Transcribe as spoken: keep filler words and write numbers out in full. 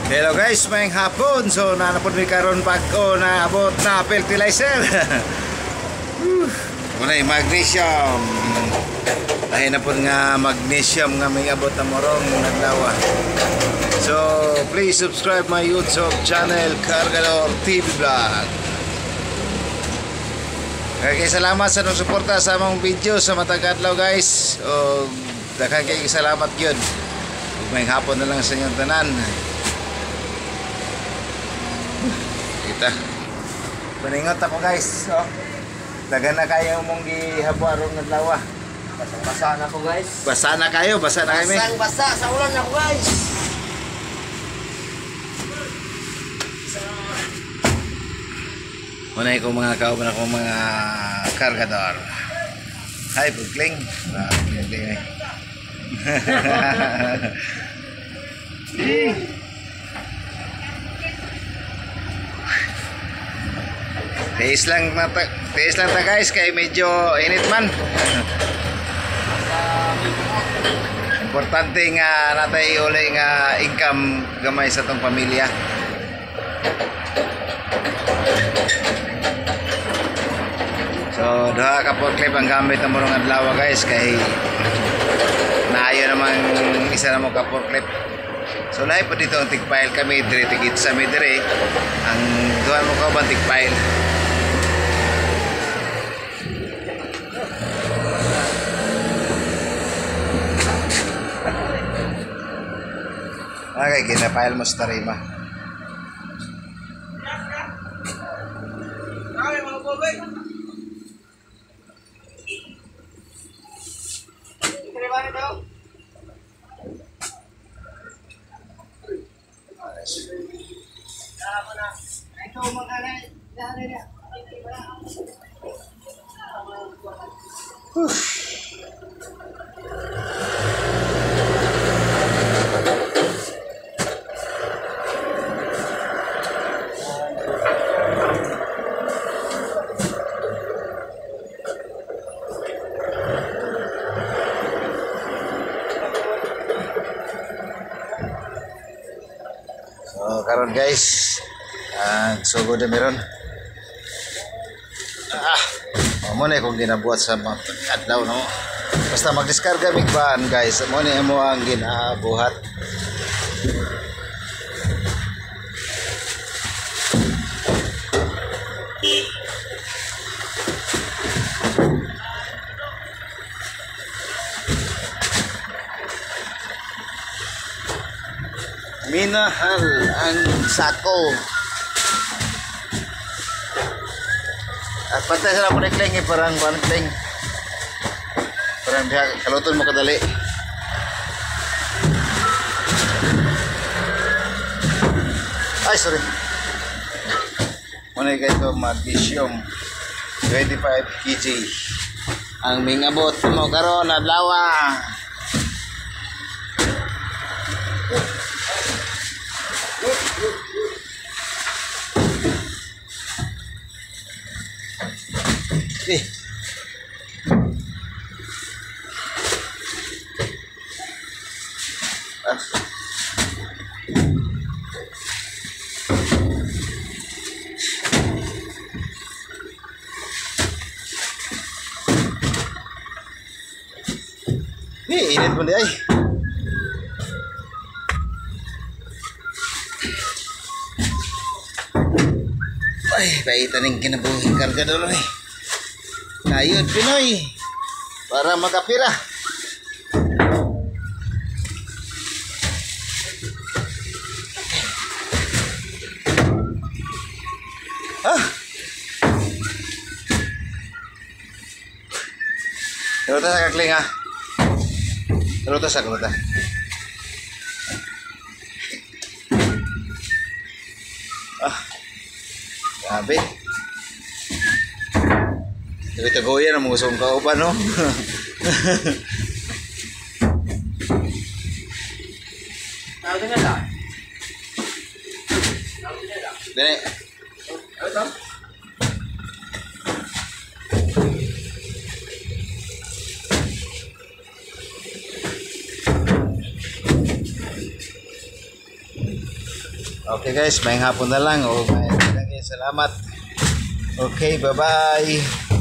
Hello guys, mayang hapon. So nanapod mi karon pag o na abot na fertilizer. Muna yung magnesium. Dahil na po nga magnesium nga may abot na morong naglawa. So please subscribe my YouTube channel Cargador T V Vlog. Kaya salamat sa nung suporta sa among video sa matag adlaw guys. O daghang kay salamat gyud. Ug may hapon na lang sa inyong tanan. Kita. Paningot ako guys. Oh. Dagan na kayo mong gihabwa ron adlaw. Basa na ko guys. Basa na kayo, basa na kami. Basang basa sa ulan na ko guys. Muna ko mga kauban ako mga kargador. Hi Pugling. Ah, Pugling eh. Tiis lang na ta, tiis lang ta guys kay medyo init man. Importante nga natay uli nga income gamay sa tong pamilya. So duha ka forklift ang gamit na morong adlaw guys kay naayo naman isa na mo ka forklift. So naay po dito ang tigpile kami dire tigit sa mi dire ang duha mo ka ban tigpile. Okay, ginapile mo sa tarima. Ay, mga boy. Terima daw. Tara mo na. Ito magana. Dali na. So karon guys, ang sugod na meron. Ah, mo na kung ginabuhat sa mga adlaw no. Basta magdiskarga mig baan guys, mo na mo ang ginabuhat. Minahal ang sako. At patay sila po na kling eh, parang parang kling. Parang diha, kaluton mo kadali. Ay, sorry. Muna kayo ito magnesium twenty-five kilograms. Ang mingabot mo karon adlaw. Eh. Ah. Ni init mo di ay. Ay, baitan ng kinabuhi karga dulu eh. Ayun Pinoy para makapira. Ah. Luta sa kakling ha. Luta sa luta. Ah. Grabe. Ito goyan ang mga kauban no. Tawag na lang. Dene. Ito. Okay guys, may hapon na lang. O, may salamat. Okay, bye-bye.